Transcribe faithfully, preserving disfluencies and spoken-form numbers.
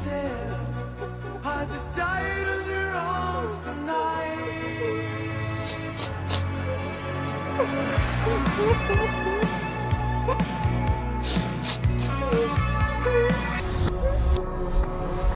said, I just died in your arms tonight.